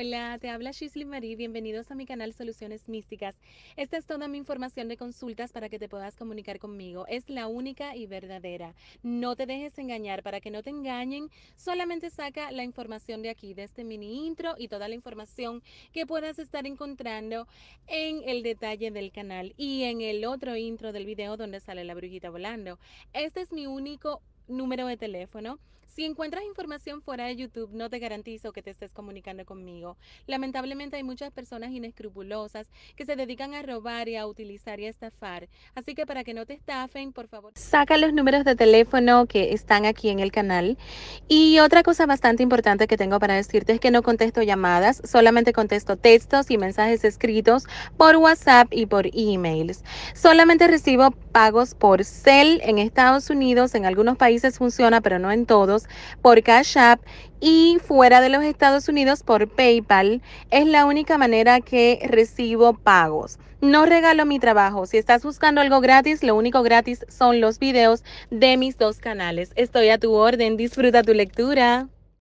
Hola, te habla Shisley Marie, bienvenidos a mi canal Soluciones Místicas. Esta es toda mi información de consultas para que te puedas comunicar conmigo. Es la única y verdadera. No te dejes engañar, para que no te engañen, solamente saca la información de aquí, de este mini intro y toda la información que puedas estar encontrando en el detalle del canal y en el otro intro del video donde sale la brujita volando. Este es mi único número de teléfono. Si encuentras información fuera de YouTube, no te garantizo que te estés comunicando conmigo. Lamentablemente hay muchas personas inescrupulosas que se dedican a robar y a utilizar y a estafar. Así que para que no te estafen, por favor, saca los números de teléfono que están aquí en el canal. Y otra cosa bastante importante que tengo para decirte es que no contesto llamadas, solamente contesto textos y mensajes escritos por WhatsApp y por emails. Solamente recibo pagos por Zelle en Estados Unidos, en algunos países funciona, pero no en todos, por Cash App, y fuera de los Estados Unidos por PayPal. Es la única manera que recibo pagos. No regalo mi trabajo. Si estás buscando algo gratis, lo único gratis son los videos de mis dos canales. Estoy a tu orden. Disfruta tu lectura.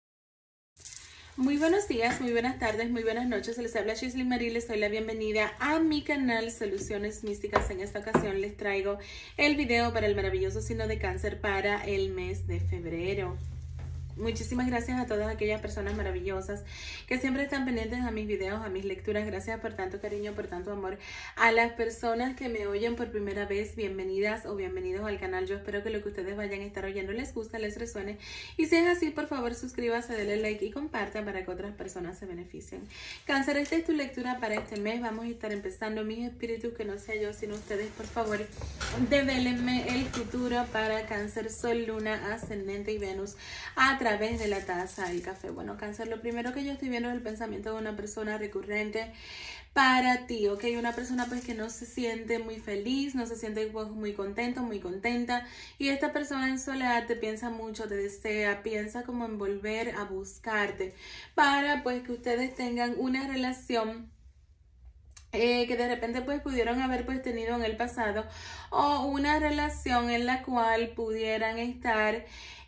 Muy buenos días, muy buenas tardes, muy buenas noches. Les habla Shisley Marie, les doy la bienvenida a mi canal Soluciones Místicas. En esta ocasión les traigo el video para el maravilloso signo de Cáncer para el mes de febrero. Muchísimas gracias a todas aquellas personas maravillosas que siempre están pendientes a mis videos, a mis lecturas. Gracias por tanto cariño, por tanto amor. A las personas que me oyen por primera vez, bienvenidas o bienvenidos al canal. Yo espero que lo que ustedes vayan a estar oyendo les guste, les resuene. Y si es así, por favor suscríbase, denle like y compartan para que otras personas se beneficien. Cáncer, esta es tu lectura para este mes. Vamos a estar empezando. Mis espíritus, que no sea yo sino ustedes, por favor, devélenme el futuro para Cáncer, Sol, Luna, Ascendente y Venus a través de la taza del café. Bueno, Cáncer, lo primero que yo estoy viendo es el pensamiento de una persona recurrente para ti, ¿ok? Una persona pues que no se siente muy feliz, no se siente pues muy contento, muy contenta, y esta persona en soledad te piensa mucho, te desea, piensa como en volver a buscarte para pues que ustedes tengan una relación que de repente pues pudieron haber pues tenido en el pasado, o una relación en la cual pudieran estar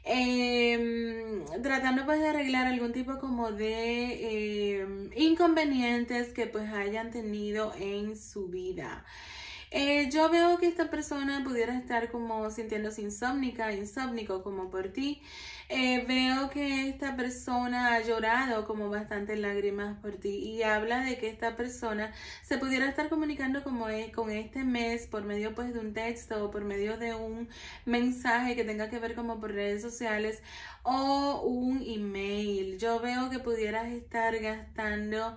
tratando pues de arreglar algún tipo como de inconvenientes que pues hayan tenido en su vida. Yo veo que esta persona pudiera estar como sintiéndose insómnico como por ti. Veo que esta persona ha llorado como bastantes lágrimas por ti, y habla de que esta persona se pudiera estar comunicando como con este mes por medio pues de un texto o por medio de un mensaje que tenga que ver como por redes sociales o un email. Yo veo que pudieras estar gastando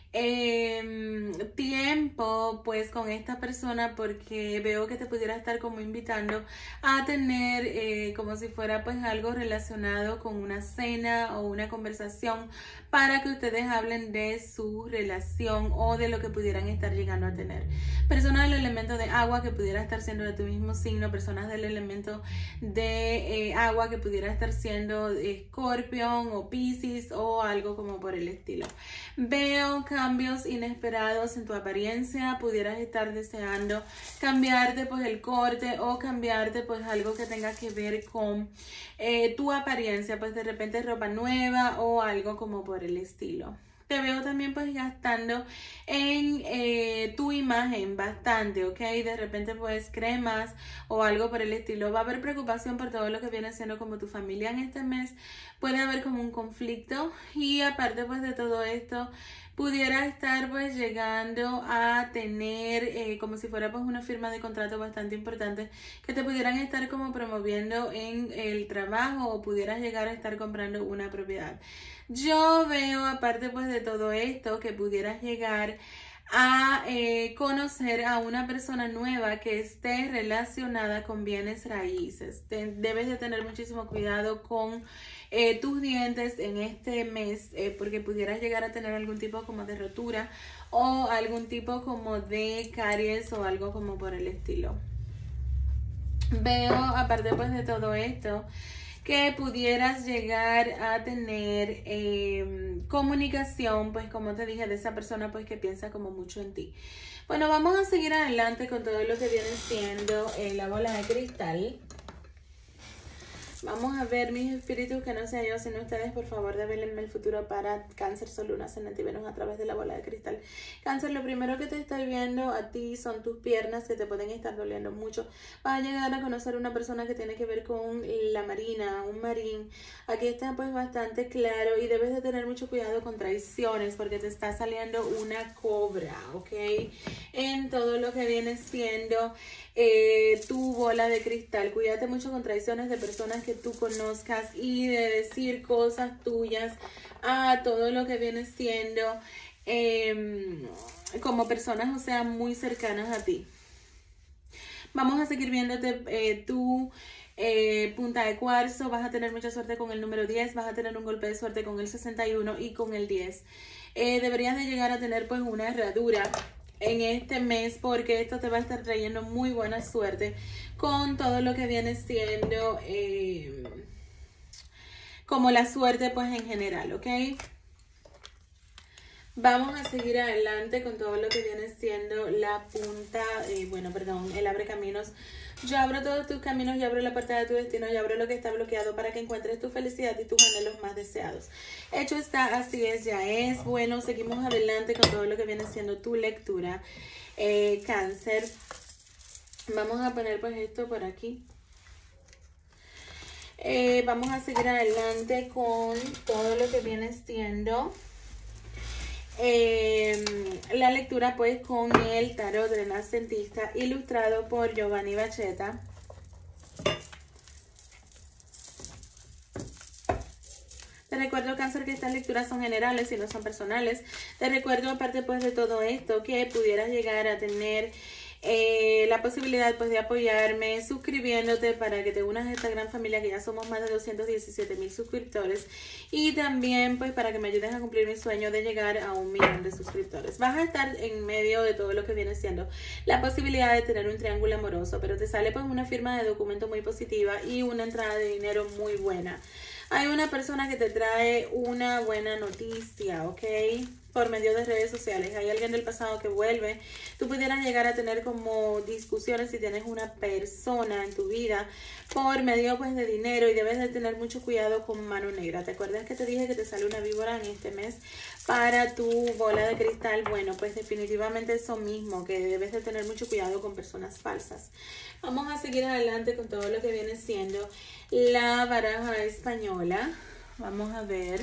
tiempo pues con esta persona, porque veo que te pudiera estar como invitando a tener como si fuera pues algo relacionado con una cena o una conversación para que ustedes hablen de su relación o de lo que pudieran estar llegando a tener. Personas del elemento de agua que pudiera estar siendo de tu mismo signo, personas del elemento de agua que pudiera estar siendo Escorpión o Piscis o algo como por el estilo. Veo cambios inesperados en tu apariencia, pudieras estar deseando cambiarte pues el corte o cambiarte pues algo que tenga que ver con tu apariencia, pues de repente ropa nueva o algo como por el estilo. Te veo también pues gastando en tu imagen bastante, ¿ok? De repente pues cremas o algo por el estilo. Va a haber preocupación por todo lo que viene siendo como tu familia en este mes. Puede haber como un conflicto, y aparte pues de todo esto pudiera estar pues llegando a tener como si fuera pues una firma de contrato bastante importante que te pudieran estar como promoviendo en el trabajo, o pudieras llegar a estar comprando una propiedad. Yo veo aparte pues de todo esto que pudieras llegar a conocer a una persona nueva que esté relacionada con bienes raíces. Debes de tener muchísimo cuidado con tus dientes en este mes, porque pudieras llegar a tener algún tipo como de rotura o algún tipo como de caries o algo como por el estilo. Veo aparte pues de todo esto que pudieras llegar a tener comunicación, pues como te dije, de esa persona pues que piensa como mucho en ti. Bueno, vamos a seguir adelante con todo lo que viene siendo la bola de cristal. Vamos a ver, mis espíritus, que no sea yo sino ustedes, por favor, devélenme el futuro para Cáncer, Sol, Luna, Ascendente y Venus a través de la bola de cristal. Cáncer, lo primero que te estoy viendo a ti son tus piernas, que te pueden estar doliendo mucho. Vas a llegar a conocer una persona que tiene que ver con la marina, un marín. Aquí está pues bastante claro y debes de tener mucho cuidado con traiciones porque te está saliendo una cobra, ¿ok? En todo lo que viene siendo tu bola de cristal. Cuídate mucho con traiciones de personas que tú conozcas y de decir cosas tuyas a todo lo que viene siendo como personas, o sea, muy cercanas a ti. Vamos a seguir viéndote tu punta de cuarzo. Vas a tener mucha suerte con el número 10, vas a tener un golpe de suerte con el 61 y con el 10. Deberías de llegar a tener pues una herradura en este mes porque esto te va a estar trayendo muy buena suerte con todo lo que viene siendo como la suerte pues en general, ¿ok? Vamos a seguir adelante con todo lo que viene siendo la punta, el abre caminos. Yo abro todos tus caminos, yo abro la puerta de tu destino, yo abro lo que está bloqueado para que encuentres tu felicidad y tus anhelos más deseados. Hecho está, así es, ya es. Bueno, seguimos adelante con todo lo que viene siendo tu lectura. Cáncer. Vamos a poner pues esto por aquí. Vamos a seguir adelante con todo lo que viene siendo la lectura pues con el tarot renacentista ilustrado por Giovanni Bachetta. Te recuerdo, Cáncer, que estas lecturas son generales y no son personales. Te recuerdo, aparte pues de todo esto, que pudieras llegar a tener la posibilidad pues de apoyarme suscribiéndote para que te unas a esta gran familia, que ya somos más de 217,000 suscriptores, y también pues para que me ayudes a cumplir mi sueño de llegar a 1 millón de suscriptores. Vas a estar en medio de todo lo que viene siendo la posibilidad de tener un triángulo amoroso, pero te sale pues una firma de documento muy positiva y una entrada de dinero muy buena. Hay una persona que te trae una buena noticia, ¿ok? Por medio de redes sociales. Hay alguien del pasado que vuelve. Tú pudieras llegar a tener como discusiones si tienes una persona en tu vida por medio pues de dinero, y debes de tener mucho cuidado con mano negra. ¿Te acuerdas que te dije que te sale una víbora en este mes para tu bola de cristal? Bueno, pues definitivamente eso mismo, que debes de tener mucho cuidado con personas falsas. Vamos a seguir adelante con todo lo que viene siendo la baraja española. Vamos a ver.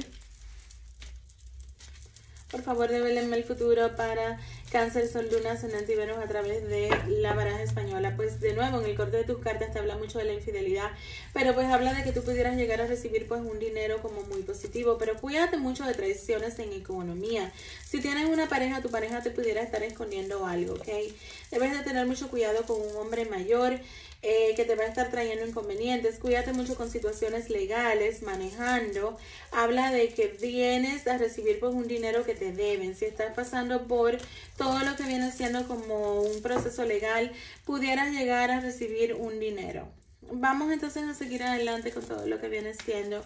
Por favor, devélenme el futuro para Cáncer, Sol, Luna, Ascendente y Venus a través de la baraja española. Pues de nuevo, en el corte de tus cartas te habla mucho de la infidelidad, pero pues habla de que tú pudieras llegar a recibir pues un dinero como muy positivo, pero cuídate mucho de traiciones en economía. Si tienes una pareja, tu pareja te pudiera estar escondiendo algo, ¿ok? Debes de tener mucho cuidado con un hombre mayor que te va a estar trayendo inconvenientes. Cuídate mucho con situaciones legales, manejando. Habla de que vienes a recibir pues un dinero que te deben. Si estás pasando por todo lo que viene siendo como un proceso legal, pudieras llegar a recibir un dinero. Vamos entonces a seguir adelante con todo lo que viene siendo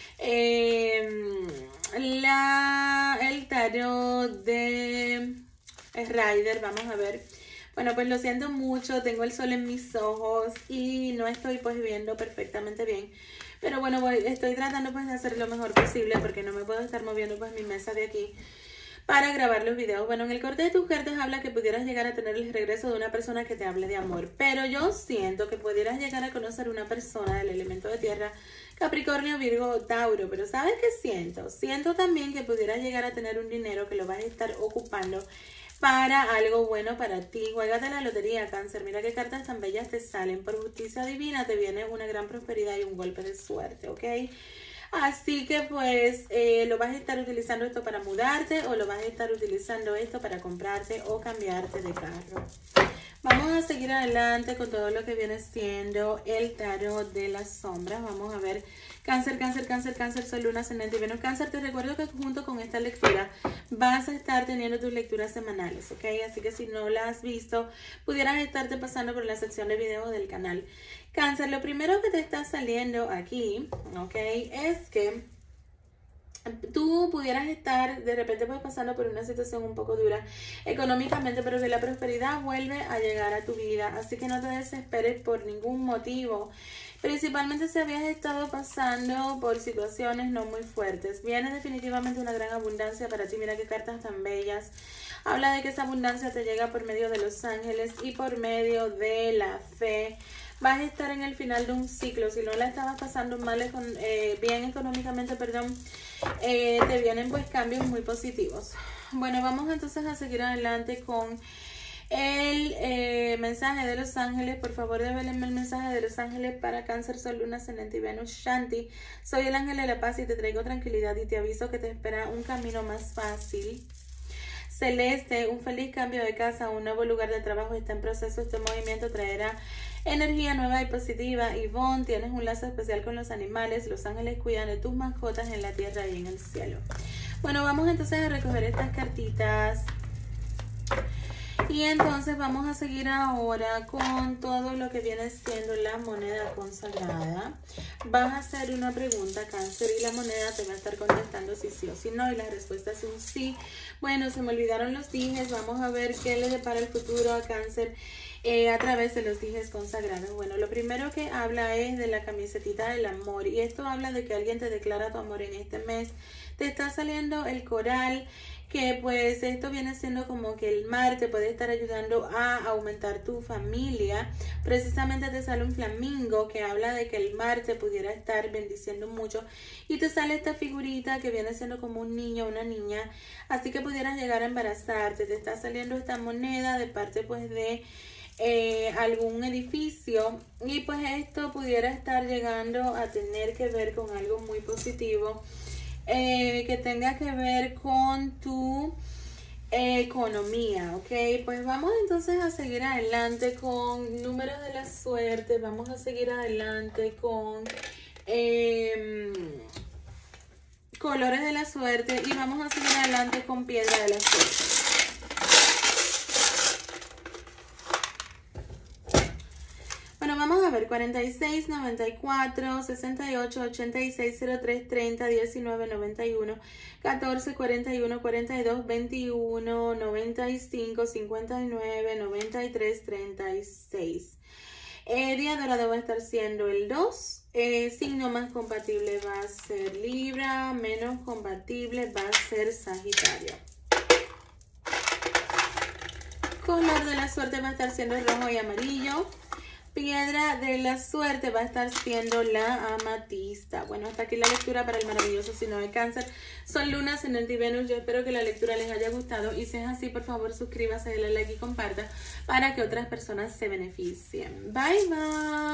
el tarot de Rider. Vamos a ver. Bueno, pues lo siento mucho, tengo el sol en mis ojos y no estoy pues viendo perfectamente bien. Pero bueno, estoy tratando pues de hacer lo mejor posible porque no me puedo estar moviendo pues mi mesa de aquí para grabar los videos. Bueno, en el corte de tus cartas habla que pudieras llegar a tener el regreso de una persona que te hable de amor. Pero yo siento que pudieras llegar a conocer una persona del elemento de tierra, Capricornio, Virgo o Tauro. Pero ¿sabes qué siento? Siento también que pudieras llegar a tener un dinero que lo vas a estar ocupando para algo bueno para ti. Juégate la lotería, Cáncer. Mira qué cartas tan bellas te salen. Por justicia divina te viene una gran prosperidad y un golpe de suerte, ¿ok? Así que pues lo vas a estar utilizando esto para mudarte, o lo vas a estar utilizando esto para comprarte o cambiarte de carro. Vamos a seguir adelante con todo lo que viene siendo el tarot de las sombras. Vamos a ver Cáncer, Cáncer, Cáncer, Cáncer, Sol, Luna, Ascendente y Venus. Cáncer, te recuerdo que junto con esta lectura vas a estar teniendo tus lecturas semanales, ¿ok? Así que si no la has visto, pudieras estarte pasando por la sección de videos del canal. Cáncer, lo primero que te está saliendo aquí, ¿ok? Es que tú pudieras estar de repente pues pasando por una situación un poco dura económicamente, pero que la prosperidad vuelve a llegar a tu vida, así que no te desesperes por ningún motivo, principalmente si habías estado pasando por situaciones no muy fuertes. Viene definitivamente una gran abundancia para ti, mira qué cartas tan bellas. Habla de que esa abundancia te llega por medio de los ángeles y por medio de la fe. Vas a estar en el final de un ciclo. Si no la estabas pasando bien económicamente, perdón, te vienen pues cambios muy positivos. Bueno, vamos entonces a seguir adelante con el mensaje de los ángeles. Por favor, devélenme el mensaje de los ángeles para Cáncer, Sol, Luna, Ascendente y Venus. Shanti, soy el ángel de la paz y te traigo tranquilidad y te aviso que te espera un camino más fácil. Celeste, un feliz cambio de casa, un nuevo lugar de trabajo está en proceso. Este movimiento traerá energía nueva y positiva. Ivonne, tienes un lazo especial con los animales. Los ángeles cuidan de tus mascotas en la tierra y en el cielo. Bueno, vamos entonces a recoger estas cartitas. Y entonces vamos a seguir ahora con todo lo que viene siendo la moneda consagrada. Vas a hacer una pregunta, Cáncer, y la moneda te va a estar contestando si sí o si no. Y la respuesta es un sí. Bueno, se me olvidaron los dijes. Vamos a ver qué le depara el futuro a Cáncer a través de los dijes consagrados. Bueno, lo primero que habla es de la camisetita del amor. Y esto habla de que alguien te declara tu amor en este mes. Te está saliendo el coral, que pues esto viene siendo como que el mar te puede estar ayudando a aumentar tu familia. Precisamente te sale un flamingo que habla de que el mar te pudiera estar bendiciendo mucho, y te sale esta figurita que viene siendo como un niño o una niña, así que pudieras llegar a embarazarte. Te está saliendo esta moneda de parte pues de algún edificio, y pues esto pudiera estar llegando a tener que ver con algo muy positivo, que tenga que ver con tu economía, ¿ok? Pues vamos entonces a seguir adelante con números de la suerte. Vamos a seguir adelante con colores de la suerte, y vamos a seguir adelante con piedra de la suerte. Bueno, vamos a ver, 46, 94, 68, 86, 03, 30, 19, 91, 14, 41, 42, 21, 95, 59, 93, 36. Día dorado va a estar siendo el 2. Signo más compatible va a ser Libra, menos compatible va a ser Sagitario. Color de la suerte va a estar siendo rojo y amarillo. Piedra de la suerte va a estar siendo la amatista. Bueno, hasta aquí la lectura para el maravilloso signo de Cáncer, Sol, Luna, Ascendente y Venus. Yo espero que la lectura les haya gustado, y si es así, por favor, suscríbase, denle like y comparta para que otras personas se beneficien. Bye, bye.